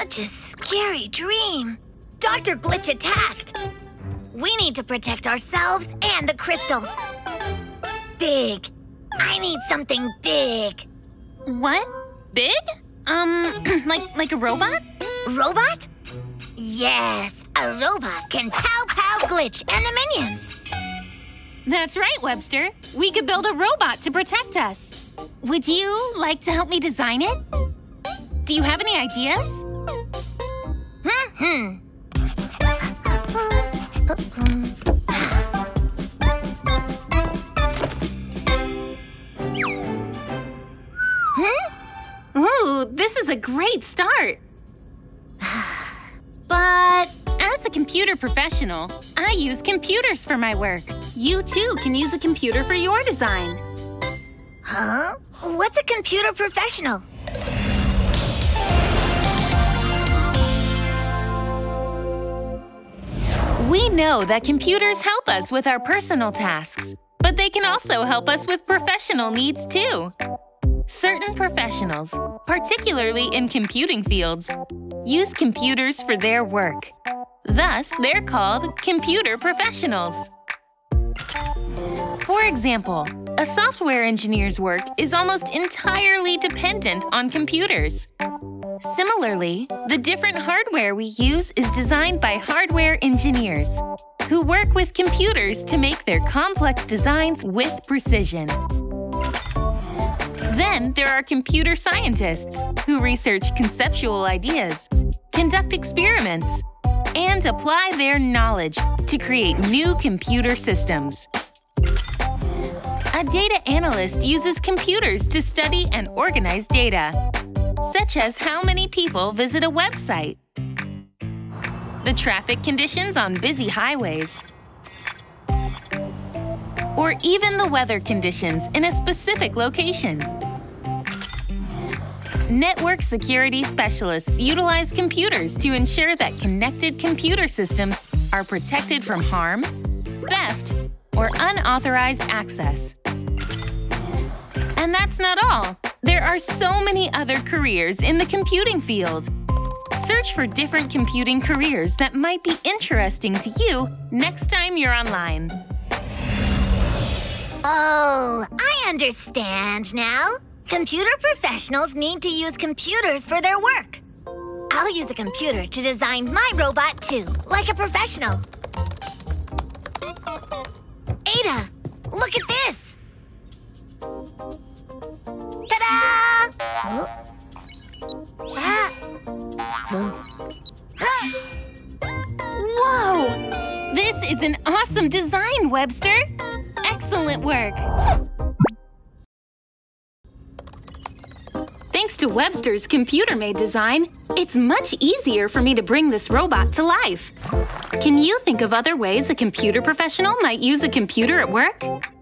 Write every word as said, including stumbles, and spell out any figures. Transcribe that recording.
such a scary dream. Doctor Glitch attacked. We need to protect ourselves and the crystals. Big. I need something big. What? Big? Um, like like a robot? Robot? Yes, a robot can pow pow Glitch and the minions. That's right, Webster. We could build a robot to protect us. Would you like to help me design it? Do you have any ideas? Hmm, hmm. Hmm? Ooh, this is a great start. But as a computer professional, I use computers for my work. You too can use a computer for your design. Huh? What's a computer professional? We know that computers help us with our personal tasks, but they can also help us with professional needs too. Certain professionals, particularly in computing fields, use computers for their work. Thus, they're called computer professionals. For example, a software engineer's work is almost entirely dependent on computers. Similarly, the different hardware we use is designed by hardware engineers, who work with computers to make their complex designs with precision. Then there are computer scientists, who research conceptual ideas, conduct experiments, and apply their knowledge to create new computer systems. A data analyst uses computers to study and organize data, such as how many people visit a website, the traffic conditions on busy highways, or even the weather conditions in a specific location. Network security specialists utilize computers to ensure that connected computer systems are protected from harm, theft, or unauthorized access. And that's not all. There are so many other careers in the computing field. Search for different computing careers that might be interesting to you next time you're online. Oh, I understand now. Computer professionals need to use computers for their work. I'll use a computer to design my robot too, like a professional. Ada, look at this! Ta-da! Huh? Ah. Huh? Whoa! This is an awesome design, Webster! Excellent work! Thanks to Webster's computer-made design, it's much easier for me to bring this robot to life. Can you think of other ways a computer professional might use a computer at work?